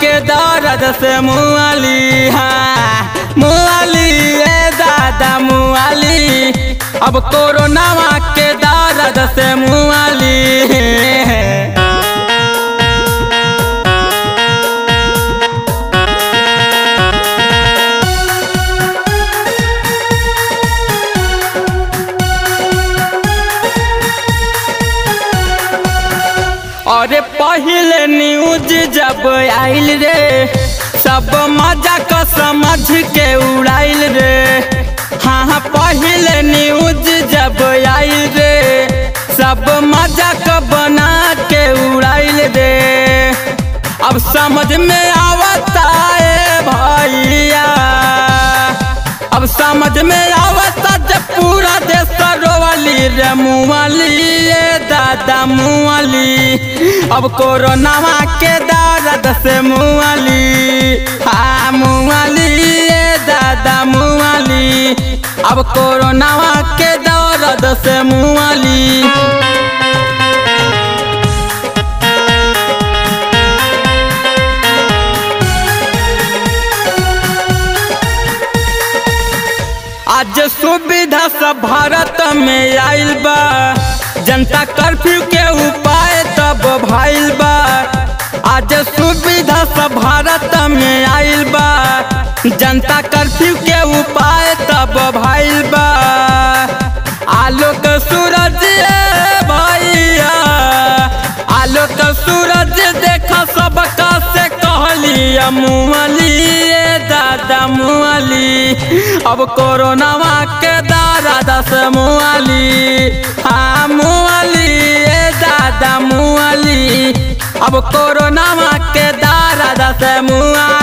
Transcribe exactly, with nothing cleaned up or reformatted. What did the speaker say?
के दर्द से मुआली, हाँ मुआली ए दादा मुआली, अब कोरोनावा के दर्द से मुआली। अरे पहले न्यूज जब आइल रे, सब मजा को समझ के उड़ाइल रे। हाँ हाँ पहले न्यूज जब आइल रे, सब मजा को बना के उड़ाइल रे। अब समझ में आवता है भैया, अब समझ में आवता जब पूरा देश रोवाली रे मुआली ए दादा मुआली, अब कोरोनावा के दर्द से मुआली, हाँ मुआली ए दादा मुआली, अब कोरोनावा के दर्द से मुआली। आज सुविधा सब भारत में आइल बा, जनता कर्फ्यू के उपाय तब भइल बा। आज सुविधा सब भारत में आइल बा, जनता कर्फ्यू के उपाय तब भइल बा। आलोक सूरज भैया, आलोक सूरज देखा सबका से कहलिया मुआली ए दादा मुआली, अब कोरोनावा के दर्द से मुआली, हाँ मुआली ए दादा मुआली, अब कोरोनावा के दर्द से मुआली।